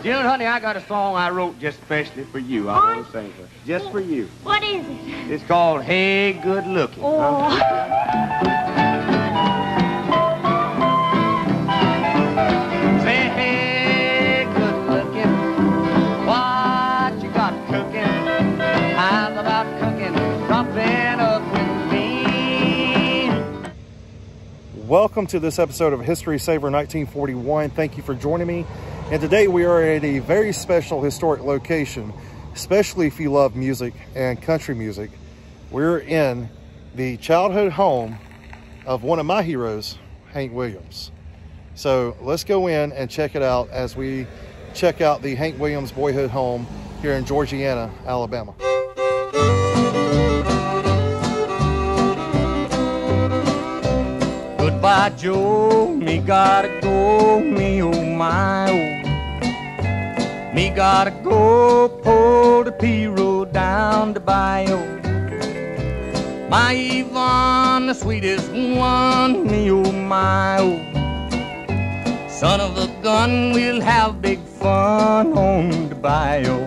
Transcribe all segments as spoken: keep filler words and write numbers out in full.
You know, honey, I got a song I wrote just especially for you. I want to sing for just for you. What is it? It's called Hey Good Looking. Oh. Say, hey, good looking, what you got cooking? How's about cooking something up with me? Welcome to this episode of History Saver nineteen forty-one. Thank you for joining me. And today we are at a very special historic location, especially if you love music and country music. We're in the childhood home of one of my heroes, Hank Williams. So let's go in and check it out as we check out the Hank Williams boyhood home here in Georgiana, Alabama. Goodbye, Joe, me gotta go, me oh my oh. Me gotta go, pull the P-road down the bayou. My Yvonne, the sweetest one, me oh my oh. Son of a gun, we'll have big fun on the bayou.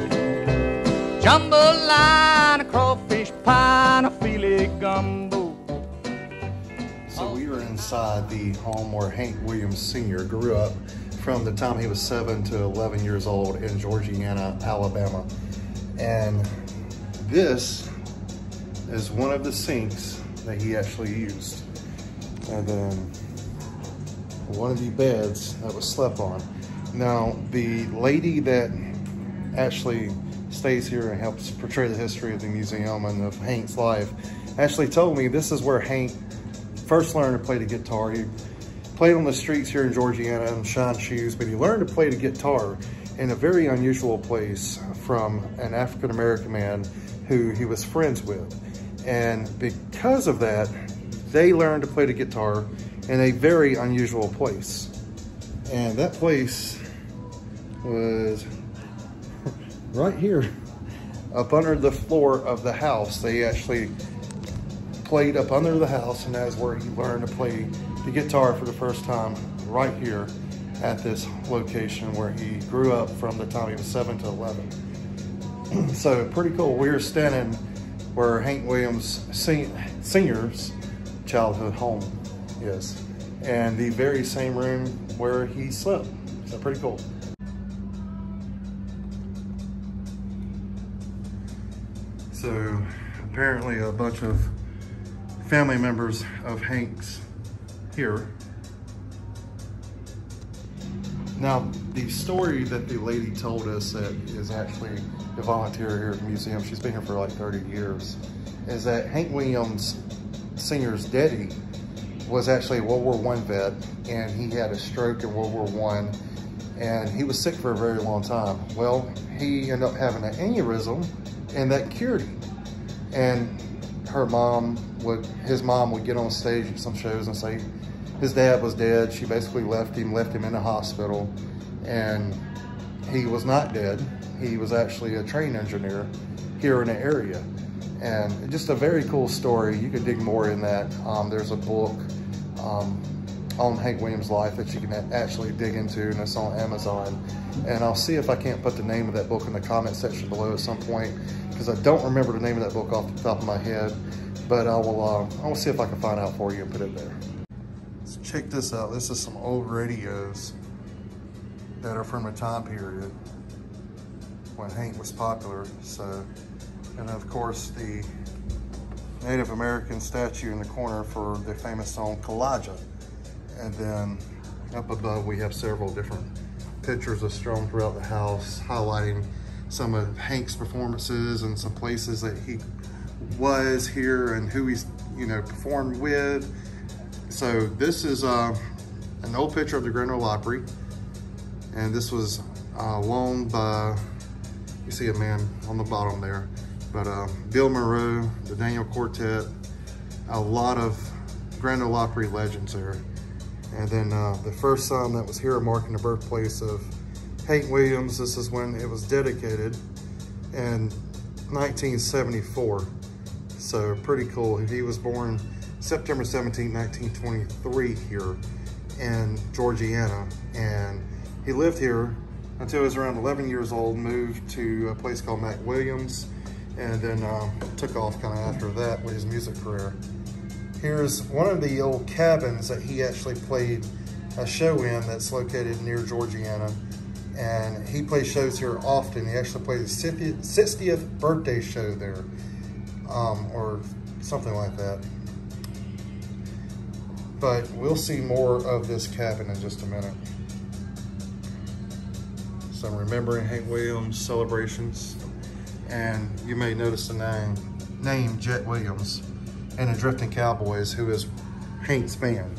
Jambalaya, a crawfish pie, and a filet gumbo. So we are inside the home where Hank Williams Senior grew up from the time he was seven to eleven years old in Georgiana, Alabama. And this is one of the sinks that he actually used. And then one of the beds that was slept on. Now, the lady that actually stays here and helps portray the history of the museum and of Hank's life actually told me this is where Hank first learned to play the guitar. He played on the streets here in Georgiana and shined shoes, but he learned to play the guitar in a very unusual place from an African-American man who he was friends with. And because of that, they learned to play the guitar in a very unusual place. And that place was right here, up under the floor of the house. They actually played up under the house, and that is where he learned to play the guitar for the first time, right here at this location where he grew up from the time he was seven to eleven. So pretty cool. We are standing where Hank Williams Senior's childhood home is, and the very same room where he slept. So pretty cool. So apparently a bunch of family members of Hank's here. Now, the story that the lady told us that is actually a volunteer here at the museum, she's been here for like thirty years, is that Hank Williams Senior's daddy was actually a World War One vet, and he had a stroke in World War One, and he was sick for a very long time. Well, he ended up having an aneurysm, and that cured him. And her mom would, his mom would get on stage at some shows and say his dad was dead. She basically left him, left him in the hospital, and he was not dead. He was actually a train engineer here in the area. And just a very cool story. You could dig more in that. Um, there's a book um, on Hank Williams' life that you can actually dig into, and it's on Amazon. And I'll see if I can't put the name of that book in the comment section below at some point, because I don't remember the name of that book off the top of my head, but I will, uh, I will see if I can find out for you and put it there. Let's check this out. This is some old radios that are from a time period when Hank was popular. So, and of course the Native American statue in the corner for the famous song Kalijah. And then up above we have several different pictures of strewn throughout the house, highlighting some of Hank's performances and some places that he was here and who he's, you know, performed with. So this is uh, an old picture of the Grand Ole Opry, and this was uh, loaned by, you see a man on the bottom there, but uh, Bill Monroe, the Daniel Quartet, a lot of Grand Ole Opry legends there. And then uh, the first sign that was here marking the birthplace of Hank Williams, this is when it was dedicated in nineteen seventy-four. So pretty cool. He was born September seventeenth, nineteen twenty-three here in Georgiana, and he lived here until he was around eleven years old, moved to a place called McWilliams, and then um, took off kind of after that with his music career. Here's one of the old cabins that he actually played a show in that's located near Georgiana. And he plays shows here often. He actually played his sixtieth birthday show there, um, or something like that. But we'll see more of this cabin in just a minute. Some remembering Hank Williams celebrations. And you may notice the name, name Jet Williams and the Drifting Cowboys, who is Hank's band.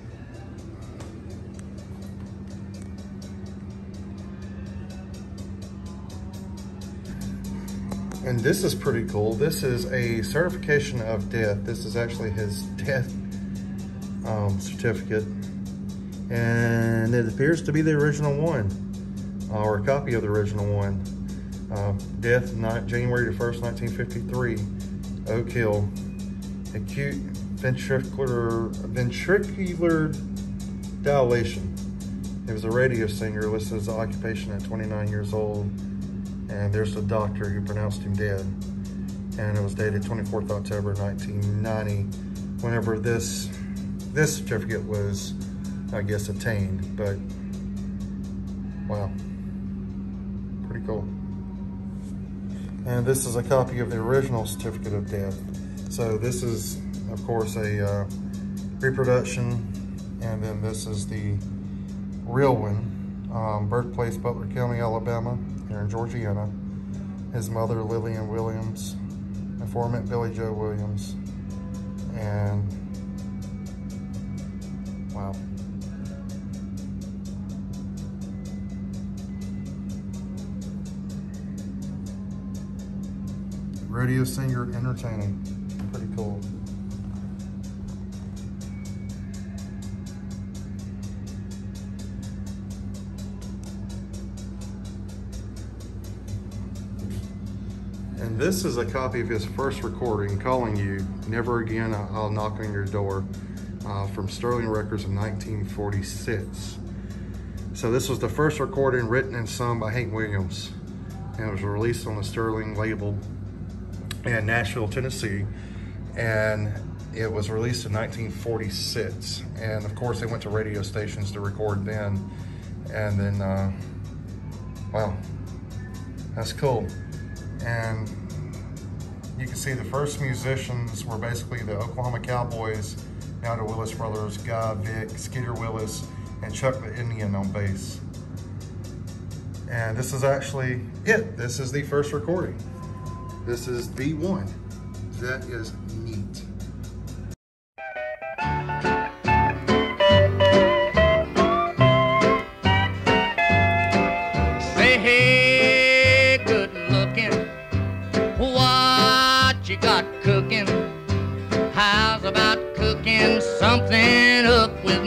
And this is pretty cool. This is a certification of death. This is actually his death um, certificate. And it appears to be the original one, uh, or a copy of the original one. Uh, death, not January the first, nineteen fifty-three, Oak Hill. Acute ventricular, ventricular dilation. He was a radio singer, listed as an occupation at twenty-nine years old. And there's a doctor who pronounced him dead. And it was dated twenty-fourth of October nineteen ninety, whenever this this certificate was, I guess, obtained. But wow, pretty cool. And this is a copy of the original certificate of death. So this is, of course, a uh, reproduction, and then this is the real one. Um, birthplace, Butler County, Alabama, here in Georgiana. His mother, Lillian Williams. Informant, Billy Joe Williams. And, wow. Radio singer, entertaining. Pretty cool. And this is a copy of his first recording, Calling You, Never Again I'll Knock on Your Door, uh, from Sterling Records in nineteen forty-six. So this was the first recording written and sung by Hank Williams, and it was released on the Sterling label in Nashville, Tennessee, and it was released in nineteen forty-six. And of course they went to radio stations to record then, and then, uh, wow, that's cool. And you can see the first musicians were basically the Oklahoma Cowboys, now the Willis brothers, Guy Vick, Skeeter Willis, and Chuck the Indian on bass. And this is actually it. This is the first recording. This is B one. That is neat. Say, hey, good looking, what you got cooking? How's about cooking something up with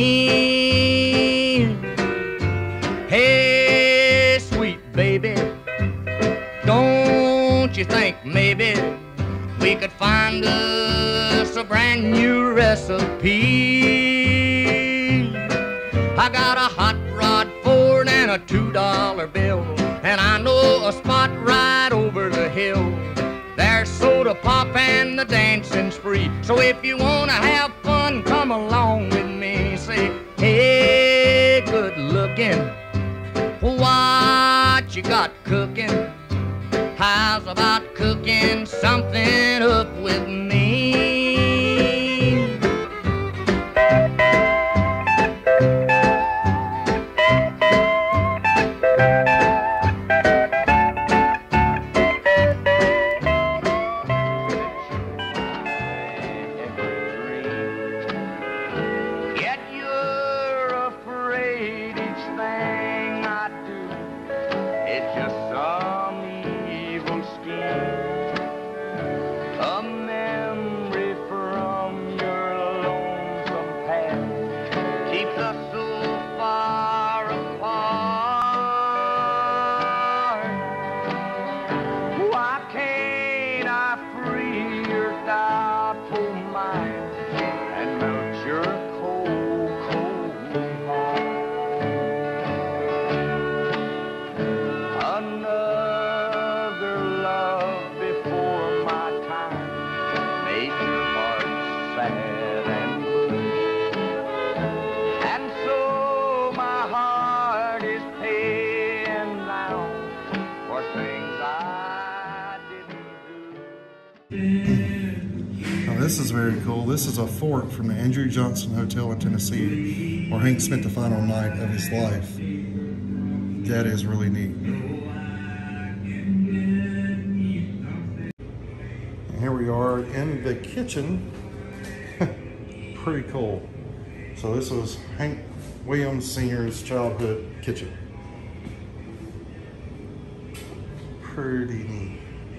me? Hey, sweet baby, don't you think maybe we could find us a brand new recipe? I got a hot rod Ford and a two dollar bill, and I know a spot right over the hill. There's soda pop and the dancing's free. So if you wanna have fun, come along with me. Say, hey, good looking, what you got cooking? How's about cooking something up with me? Yet you're afraid each thing I do, it's just some evil scheme. A man this is very cool. This is a fort from the Andrew Johnson Hotel in Tennessee, where Hank spent the final night of his life. That is really neat. And here we are in the kitchen. Pretty cool. So this was Hank Williams Senior's childhood kitchen. Pretty neat.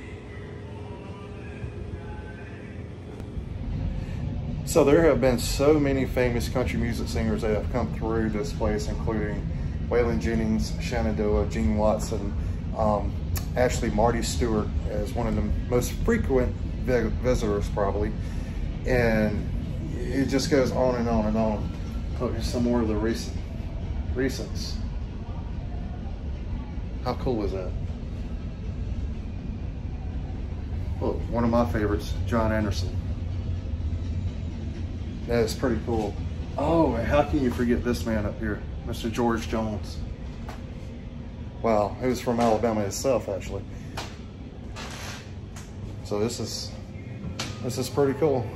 So there have been so many famous country music singers that have come through this place, including Waylon Jennings, Shenandoah, Gene Watson, um, actually Marty Stewart as one of the most frequent visitors probably. And it just goes on and on and on. Oh, here's some more of the recent, recents. How cool is that? Look, one of my favorites, John Anderson. That is pretty cool. Oh, and how can you forget this man up here, Mister George Jones? Wow, he was from Alabama himself, actually. So this is, this is pretty cool.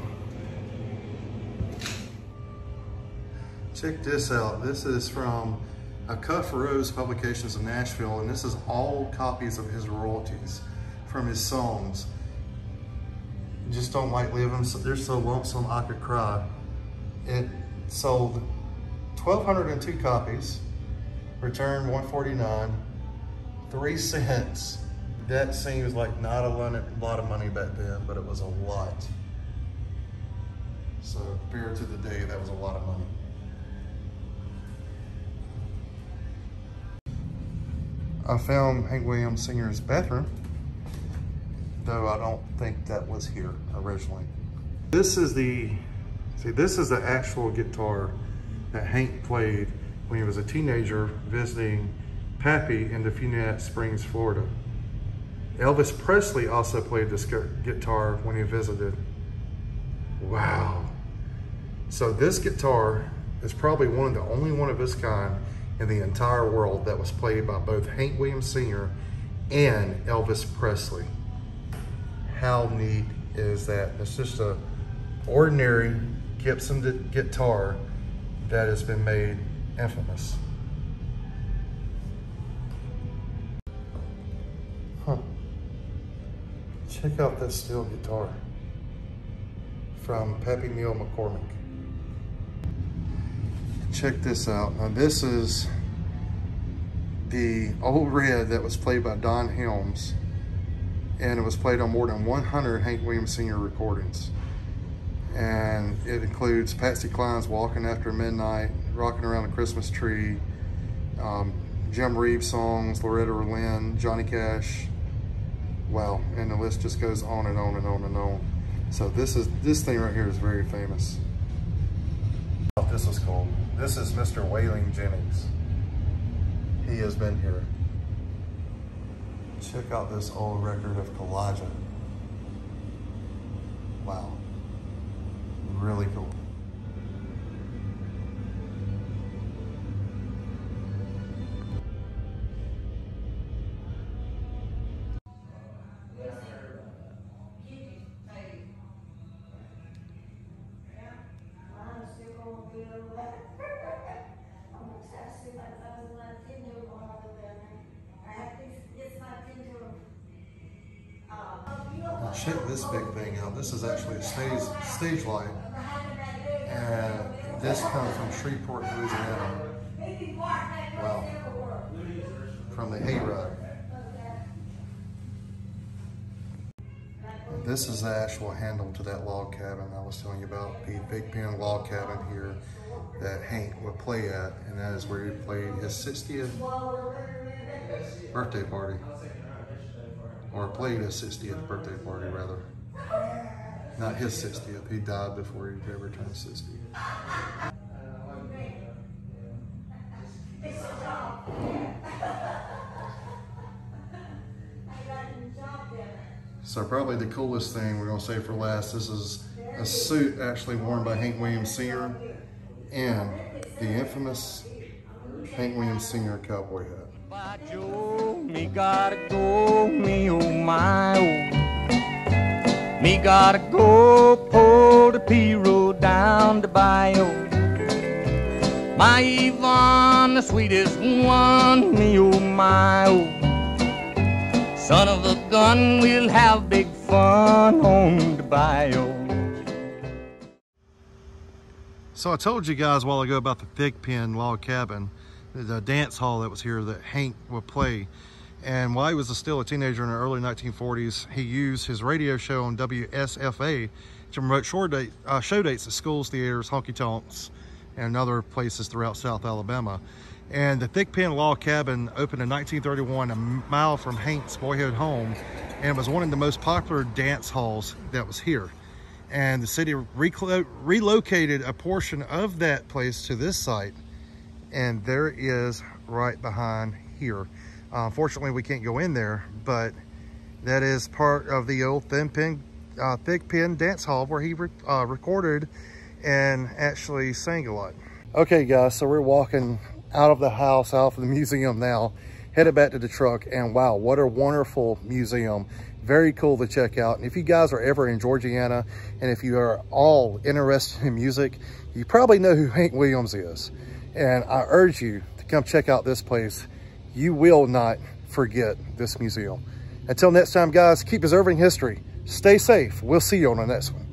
Check this out. This is from a Cut for Rose Publications in Nashville, and this is all copies of his royalties from his songs. Just Don't Like Living, so they're so lonesome I could cry. It sold twelve oh two copies, returned one forty-nine, three cents. That seems like not a lot of money back then, but it was a lot. So compared to the day, that was a lot of money. I found Hank Williams Senior's bathroom, though I don't think that was here originally. This is the, see, this is the actual guitar that Hank played when he was a teenager visiting Pappy in Defuniat Springs, Florida. Elvis Presley also played this guitar when he visited. Wow. So this guitar is probably one of the only one of its kind in the entire world that was played by both Hank Williams Senior and Elvis Presley. How neat is that? It's just a ordinary Gibson guitar that has been made infamous. Huh. Check out this steel guitar from Pappy Neil McCormick. Check this out. Now this is the old red that was played by Don Helms, and it was played on more than one hundred Hank Williams Senior recordings. And it includes Patsy Cline's Walking After Midnight, Rocking Around the Christmas Tree, um, Jim Reeves songs, Loretta Lynn, Johnny Cash. Wow, and the list just goes on and on and on and on. So this is this thing right here is very famous. I thought this was cool. This is Mister Waylon Jennings. He has been here. Check out this old record of Kaw-Liga. Wow. Really cool. Check this big thing out. This is actually a stage stage light, and this comes from Shreveport, Louisiana. Wow, from the Hayride. This is the actual handle to that log cabin I was telling you about, the Big Pen log cabin here that Hank would play at, and that is where he played his sixtieth birthday party. Or played his sixtieth birthday party, rather. Not his sixtieth, he died before he ever turned sixty. So probably the coolest thing we're gonna say for last, this is a suit actually worn by Hank Williams Senior and the infamous Hank Williams Senior cowboy hat. By Joe, me gotta go, me oh my oh. Me gotta go pull the P road down the bayou. My Yvonne, the sweetest one, me oh my oh. Son of a gun, we'll have big fun on the bayou. So I told you guys a while ago about the Thigpen Log Cabin, the dance hall that was here that Hank would play. And while he was still a teenager in the early nineteen forties, he used his radio show on W S F A to promote show, date, uh, show dates at schools, theaters, honky-tonks, and other places throughout South Alabama. And the Thigpen Log Cabin opened in nineteen thirty-one, a mile from Hank's boyhood home, and was one of the most popular dance halls that was here. And the city reclo relocated a portion of that place to this site, and there is right behind here. Uh, unfortunately, we can't go in there, but that is part of the old Thigpen, uh, Thigpen Dance Hall where he re uh, recorded and actually sang a lot. Okay, guys, so we're walking out of the house, out of the museum now, headed back to the truck, and wow, what a wonderful museum. Very cool to check out. And if you guys are ever in Georgiana, and if you are all interested in music, you probably know who Hank Williams is. And I urge you to come check out this place. You will not forget this museum. Until next time, guys, keep preserving history. Stay safe. We'll see you on the next one.